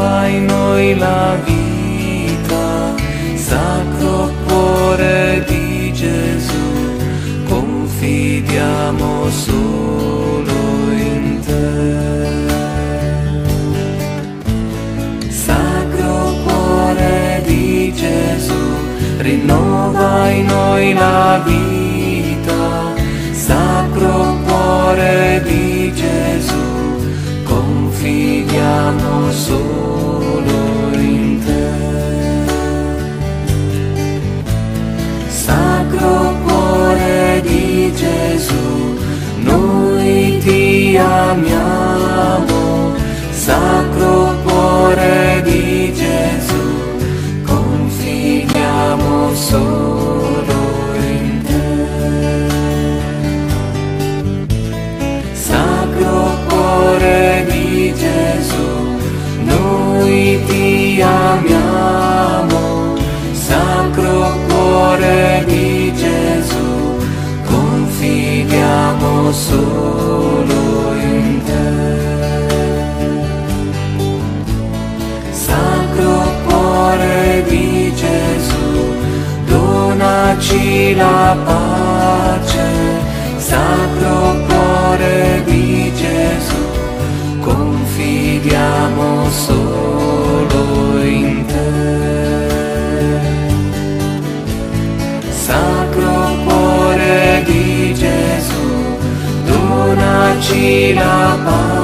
rinnova in noi la vita. Sacro cuore di Gesù, confidiamo solo in te. Sacro cuore di Gesù, rinnova in noi la vita. Sacro cuore di Gesù, confidiamo solo in te. Sacro cuore di Gesù, noi ti amiamo. Sacro cuore di Gesù, confidiamo solo in te. Sacro cuore di Gesù, noi ti amiamo. Sacro cuore di Gesù, confidiamo solo in te. Sacro cuore di Gesù, donaci la pace. Sacro cuore di Gesù, confidiamo solo in te. Sacro cuore di Gesù, donaci la pace.